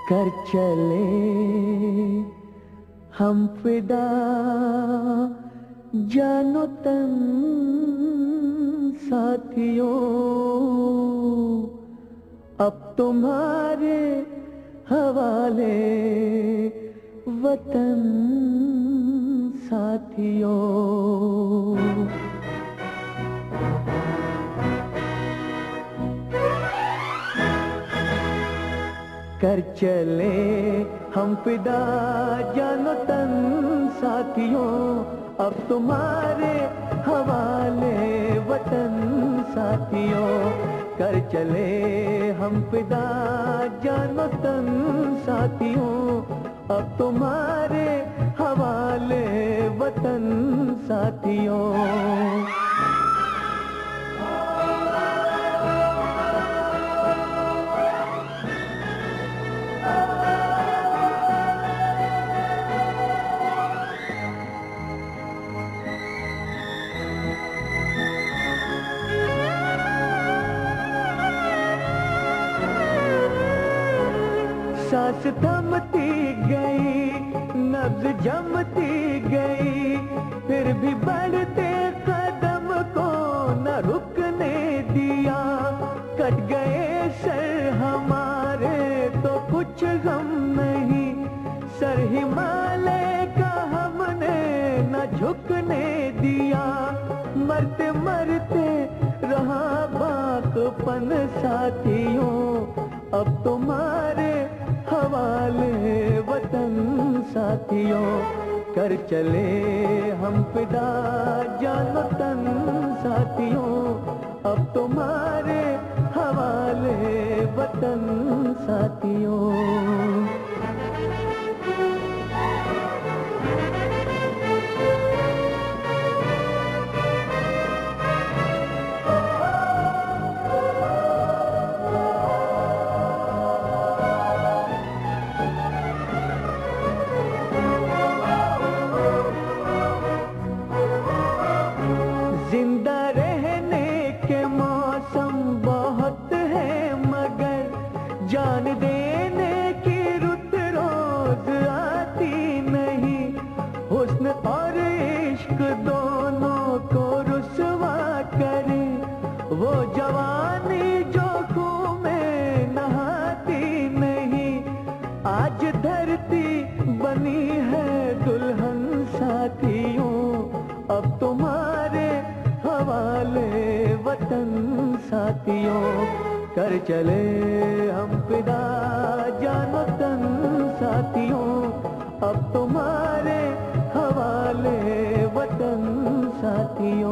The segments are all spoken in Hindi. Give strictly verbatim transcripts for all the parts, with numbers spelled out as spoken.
कर चले हम फिदा जानो तन साथियों, अब तुम्हारे हवाले वतन साथियों। कर चले हम फिदा जानो तन साथियों, अब तुम्हारे हवाले वतन साथियों। कर चले हम फिदा जानो तन साथियों, अब तुम्हारे हवाले वतन साथियों। सांस थमती गई, नब्ज जमती गई, फिर भी बढ़ते कदम को न रुकने दिया। कट गए सर हमारे तो कुछ गम नहीं, सर हिमालय का हमने न झुकने दिया। मरते मरते रहा बाकपन साथियों, अब तुम्हारे हवाले वतन साथियों। कर चले हम फिदा जानो तन साथियों, अब तुम्हारे हवाले वतन साथियों। जिंदा रहने के मौसम बहुत है, मगर जान देने की रुत रोज आती नहीं। हुस्न और इश्क दोनों को रुसवा करे, वो जवानी जो खून में नहाती नहीं। आज धरती बनी है दुल्हन साथियों, अब तुम्हारे हवाले वतन साथियों। कर चले हम फिदा जानो तन साथियों, अब तुम्हारे हवाले वतन साथियों।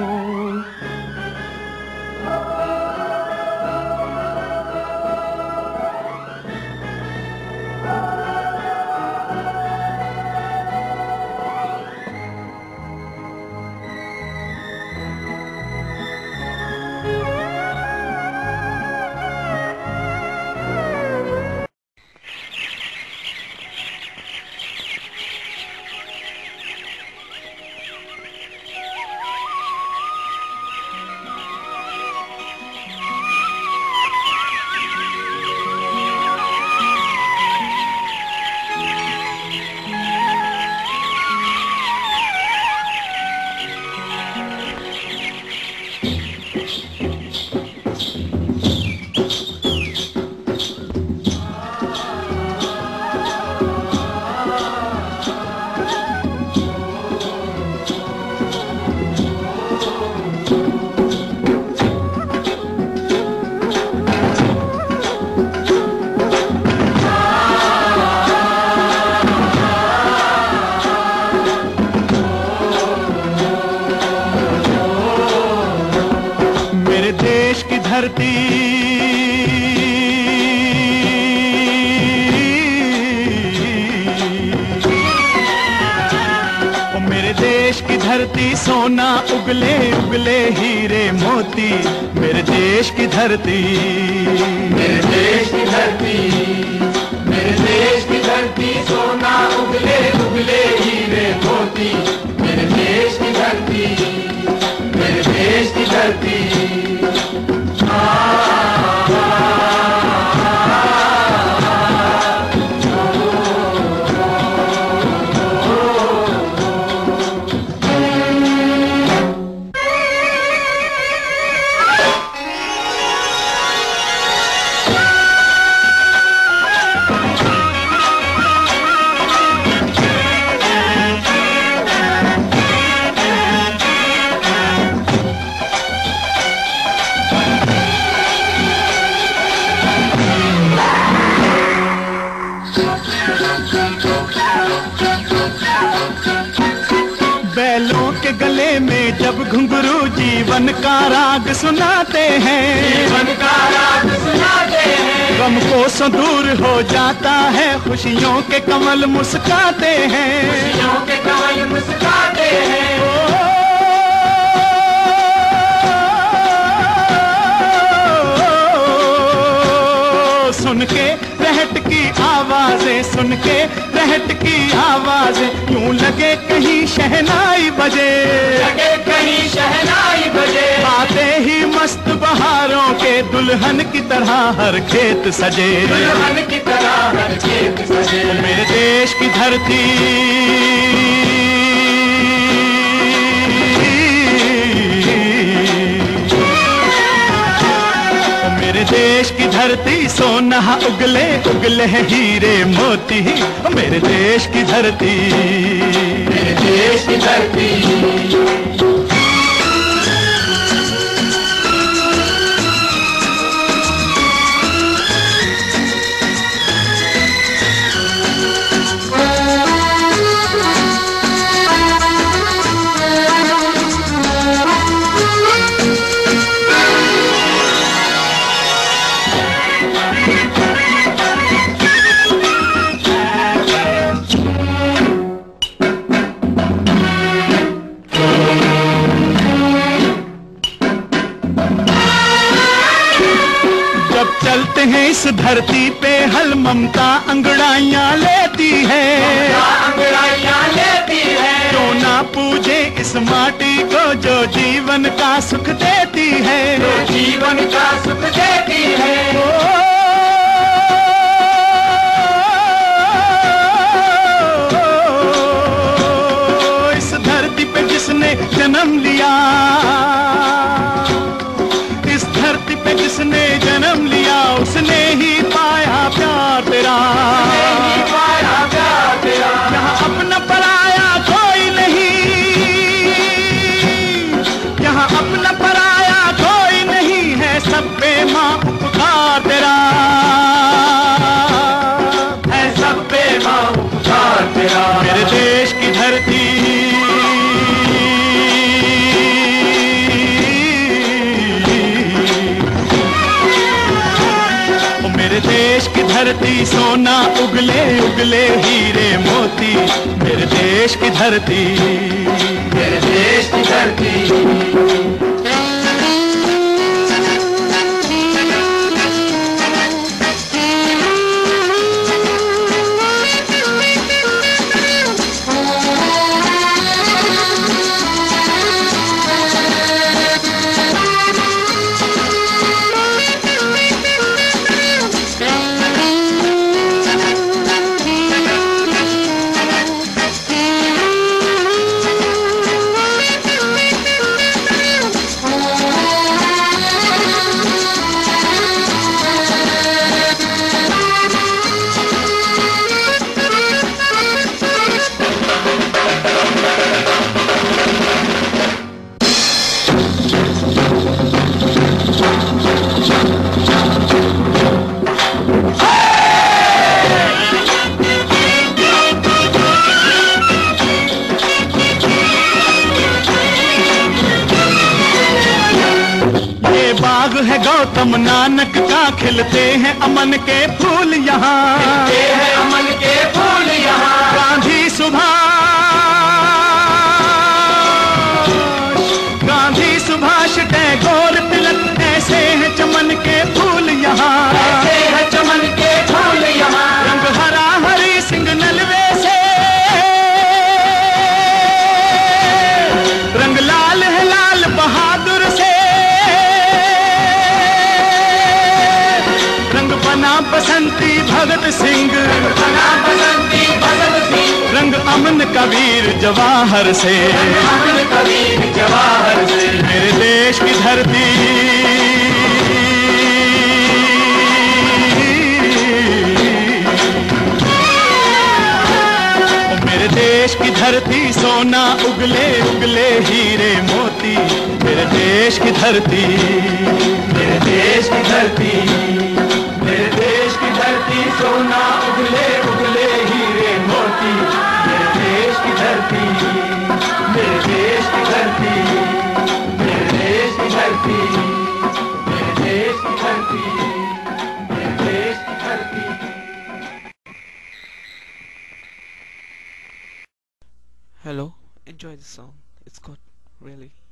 धरती ओ मेरे देश की धरती सोना उगले उगले हीरे मोती। मेरे देश की धरती, मेरे देश की धरती, मेरे देश की धरती सोना उगले उगले हीरे मोती। मेरे देश की धरती, मेरे देश की धरती। आ, आ, आ, आ, जब घुंघरू जीवन का राग सुनाते हैं, जीवन का राग सुनाते हैं, गम को सो दूर हो जाता है, खुशियों के कमल मुस्काते हैं, खुशियों के कमल मुस्काते हैं। सुन के रहट की आवाजें, सुन के रहट की आवाजें, यूं लगे कहीं शहनाई बजे, लगे कहीं शहनाई बजे। आते ही मस्त बहारों के दुल्हन की तरह हर खेत सजे, दुल्हन की तरह हर खेत सजे। मेरे देश की धरती, मेरे देश की धरती सोना उगले उगले हीरे मोती, मेरे देश की धरती, मेरे देश की धरती। चलते हैं इस धरती पे हल ममता अंगड़ाइयाँ लेती है, अंगड़ाइयाँ लेती है। जो ना पूजे इस माटी को जो जीवन का सुख देती है, जो जीवन का सुख देती है। ओ, इस धरती पे जिसने जन्म लिया, इस धरती पे जिसने जन्म लिया, उसने ही पाया प्यार तेरा, नहीं पाया प्यार तेरा। यहाँ अपना पराया कोई नहीं, यहाँ अपना पराया कोई नहीं है, सब पे माँ उपकार तेरा, है सब पे माँ उपकार तेरा। मेरे देश की धरती, मेरे देश की धरती सोना उगले उगले हीरे मोती, मेरे देश की धरती, मेरे देश की धरती। है गौतम नानक का, खिलते हैं अमन के फूल यहाँ, खिलते हैं अमन के फूल यहाँ। गांधी सुभाष, गांधी सुभाष टैगोर तिलक, ऐसे हैं चमन के फूल यहाँ, ऐसे हैं चमन के फूल यहाँ। रंग हरा हरी सिंह नलवे से, रंग लाल है लाल बहादुर से, बसंती भगत सिंह, बना बसंती भगत सिंह। रंग अमन कबीर जवाहर से, अमन कबीर जवाहर से। मेरे देश की धरती, मेरे देश की धरती सोना उगले उगले हीरे मोती, मेरे देश की धरती, मेरे देश की धरती, मेरे देश की धरती सोना उगले उगले हीरे मोती। मेरे देश की धरती, मेरे देश की धरती। धरती, मेरे देश की धरती, मेरे देश की धरती। Hello, enjoy the song. It's good, really.